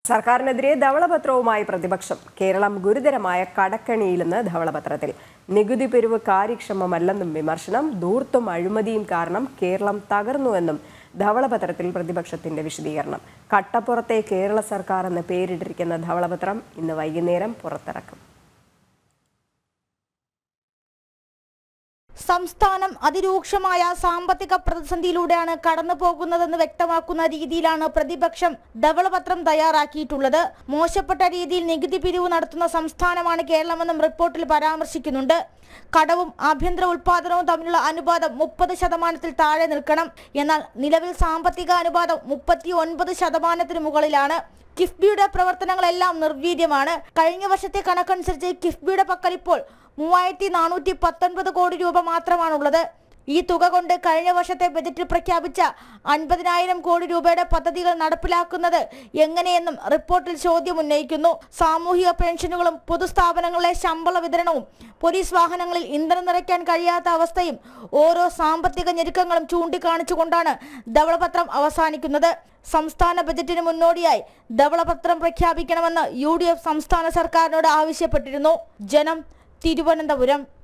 സർക്കാരിനെതിരെ ധവളപത്രവുമായി പ്രതിപക്ഷം. കേരളം ഗുരുതരമായ കടക്കണിയിലെന്ന് ധവളപത്രത്തിൽ. നികുതി പിരിവ് കാര്യക്ഷമമല്ലെന്നും വിമർശനം. ധൂർത്തും അഴിമതിയും കാരണം കേരളം തകർന്നുവെന്നും ധവളപത്രത്തിൽ പ്രതിപക്ഷത്തിന്റെ വിശദീകരണം. കട്ടപ്പുറത്തെ കേരള സർക്കാർ എന്ന് പേരിട്ടിരിക്കുന്ന ധവളപത്രം ഇന്ന് വൈകുന്നേരം പുറത്തിറക്കും. സംസ്ഥാനം അതിരൂക്ഷമായ സാമ്പത്തിക പ്രതിസന്ധിയിലൂടെയാണ് കടന്നു പോകുന്നതെന്ന് വ്യക്തമാക്കുന്ന രീതിയിലാണ് പ്രതിപക്ഷം ധവളപത്രം തയ്യാറാക്കിയിട്ടുള്ളത്. മോശപ്പെട്ട രീതിയിൽ നികുതി പിരിവ് നടത്തുന്ന സംസ്ഥാനമാണ് കേരളമെന്നും റിപ്പോർട്ടിൽ പരാമർശിക്കുന്നുണ്ട്. കടവും ആഭ്യന്തര ഉൽപാദനവും തമ്മിലുള്ള അനുപാതം 30% താഴെ നിൽക്കണം. എന്നാൽ നിലവിൽ സാമ്പത്തിക അനുപാതം 39% മുകളിലാണ്. കിഫ്ബിയുടെ പ്രവർത്തനങ്ങളെല്ലാം നിർവീര്യമാണ്. കഴിഞ്ഞ വർഷത്തെ കണക്കനുസരിച്ച് കിഫ്ബിയുടെ പക്കൽ ഇപ്പോൾ 3419 കോടി രൂപ മാത്രമാണുള്ളത്. ഈ തുക കൊണ്ട് കഴിഞ്ഞ വർഷത്തെ ബജറ്റിൽ പ്രഖ്യാപിച്ച 50,000 കോടി രൂപയുടെ പദ്ധതികൾ നടപ്പിലാക്കുന്നത് എങ്ങനെയെന്നും റിപ്പോർട്ടിൽ ചോദ്യം ഉന്നയിക്കുന്നു. സാമൂഹിക പെൻഷനുകളും പൊതുസ്ഥാപനങ്ങളിലെ ശമ്പള വിതരണവും പോലീസ് വാഹനങ്ങളിൽ ഇന്ധനം നിറയ്ക്കാൻ കഴിയാത്ത അവസ്ഥയും ഓരോ സാമ്പത്തിക ഞെരുക്കങ്ങളും ചൂണ്ടിക്കാണിച്ചുകൊണ്ടാണ് ധവളപത്രം അവസാനിക്കുന്നത്. സംസ്ഥാന ബജറ്റിന് മുന്നോടിയായി ധവളപത്രം പ്രഖ്യാപിക്കണമെന്ന് UDF സംസ്ഥാന സർക്കാരിനോട് ആവശ്യപ്പെട്ടിരുന്നു. ജനം, തിരുവനന്തപുരം.